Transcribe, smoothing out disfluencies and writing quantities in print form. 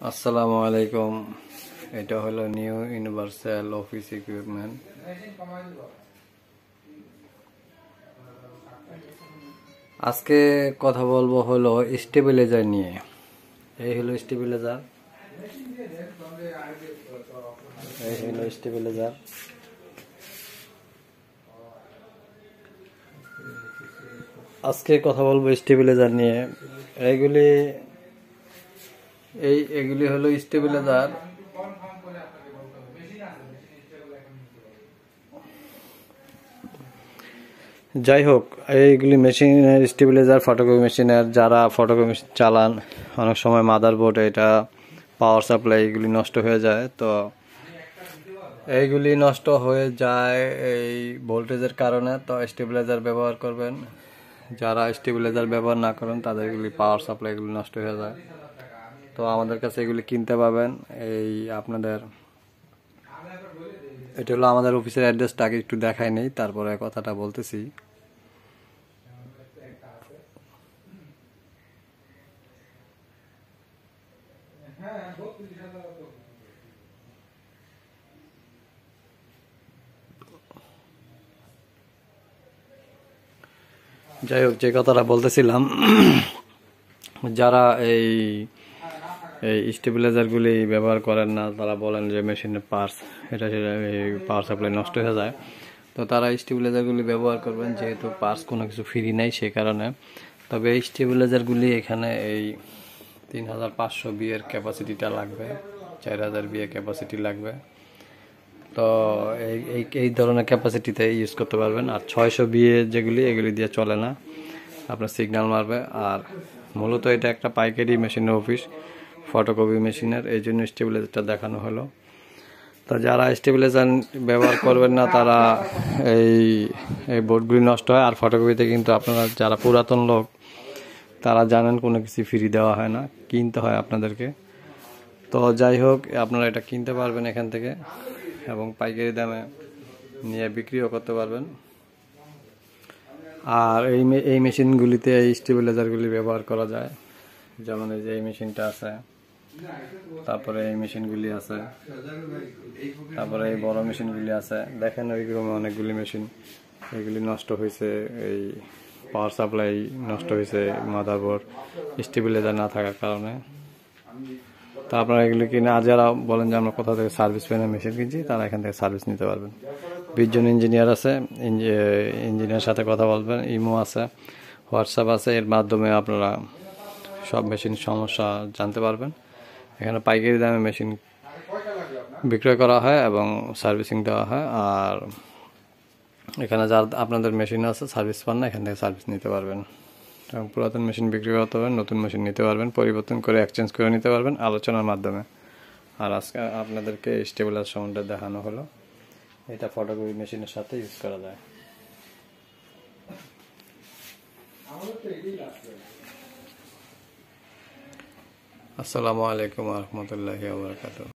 আসসালামু আলাইকুম। এটা হলো নিউ ইউনিভার্সাল অফিস ইকুইপমেন্ট। আজকে কথা বলবো হলো স্টেবিলাইজার নিয়ে। এই হলো স্টেবিলাইজার, এই হলো স্টেবিলাইজার। আজকে কথা বলবো স্টেবিলাইজার নিয়ে। এগুলি হলো স্টেবিলাইজার। যাই হোক, এইগুলি মেশিনের স্টেবিলাইজার, ফটোকপি মেশিনের। যারা ফটোকপি মেশিন চালান, অনেক সময় মাদারবোর্ড, এটা পাওয়ার সাপ্লাই, এগুলি নষ্ট হয়ে যায়। তো এইগুলি নষ্ট হয়ে যায় এই ভোল্টেজের কারণে। তো স্টেবিলাইজার ব্যবহার করবেন। যারা স্টেবিলাইজার ব্যবহার না করেন তাদেরগুলি পাওয়ার সাপ্লাই এগুলি নষ্ট হয়ে যায়। তো আমাদের কাছে এগুলি কিনতে পাবেন। এই আপনাদের এটা হলো আমাদের অফিসের অ্যাড্রেসটা, আগে একটু দেখাই নেই, তারপরে কথাটা বলতেছি। যাই হোক, যে কথাটা বলতেছিলাম, যারা এই স্টেবিলাইজারগুলি ব্যবহার করেন না, তারা বলেন যে মেশিনের পার্টস সেটা পাওয়ার সাপ্লাই নষ্ট হয়ে যায়। তো তারা স্টেবিলাইজারগুলি ব্যবহার করবেন, যেহেতু পার্টস কোনো কিছু ফ্রি নাই সে কারণে। তবে এই স্টেবিলাইজারগুলি এখানে এই 3500 বিয়ের ক্যাপাসিটিটা লাগবে, 4000 বিয়ে ক্যাপাসিটি লাগবে। তো এই ধরনের ক্যাপাসিটিতে ইউজ করতে পারবেন। আর 600 বিয়ে যেগুলি, এগুলি দিয়ে চলে না, আপনার সিগন্যাল মারবে। আর মূলত এটা একটা পাইকারি মেশিনের অফিস, ফটোকপি মেশিনের, এই জন্য স্টেবিলাইজারটা দেখানো হলো। তো যারা স্টেবিলাইজার ব্যবহার করবেন না, তারা এই বোর্ডগুলি নষ্ট হয়। আর ফটোকপিতে কিন্তু আপনারা যারা পুরাতন লোক, তারা জানেন কোনো কিছু ফ্রি দেওয়া হয় না, কিনতে হয় আপনাদেরকে। তো যাই হোক, আপনারা এটা কিনতে পারবেন এখান থেকে, এবং পাইকারি দামে নিয়ে বিক্রিও করতে পারবেন। আর এই মেশিনগুলিতে এই স্টেবিলাইজারগুলি ব্যবহার করা যায়। যেমন এই যে এই মেশিনটা আছে, তারপরে এই মেশিনগুলি আছে, তারপরে এই বড় মেশিনগুলি আছে। দেখেন ওইরকম অনেকগুলি মেশিন, এগুলি নষ্ট হয়েছে, এই পাওয়ার সাপ্লাই নষ্ট হয়েছে, মাদারবোর্ড স্টেবিলাইজার না থাকার কারণে। তা আপনারা এগুলি কিনে, আর যারা বলেন যে আমরা কোথা থেকে সার্ভিস পেনের মেশিন কিনছি, তারা এখান থেকে সার্ভিস নিতে পারবেন। 20 জন ইঞ্জিনিয়ার আছে, ইঞ্জিনিয়ারের সাথে কথা বলবেন। ইমো আছে, হোয়াটসঅ্যাপ আছে, এর মাধ্যমে আপনারা সব মেশিন সমস্যা জানতে পারবেন। এখানে পাইকারি দামে মেশিন বিক্রয় করা হয় এবং সার্ভিসিং দেওয়া হয়। আর এখানে যার আপনাদের মেশিন আছে, সার্ভিস পান না, এখান থেকে সার্ভিস নিতে পারবেন। এবং পুরাতন মেশিন বিক্রি করতে পারবেন, নতুন মেশিন নিতে পারবেন, পরিবর্তন করে এক্সচেঞ্জ করে নিতে পারবেন আলোচনার মাধ্যমে। আর আজকে আপনাদেরকে স্টেবিলাইজার সম্বন্ধে দেখানো হলো। এটা ফটোকপি মেশিনের সাথে ইউজ করা যায়। আসসালামু আলাইকুম ওয়া রাহমাতুল্লাহি ওয়া বারাকাতুহু।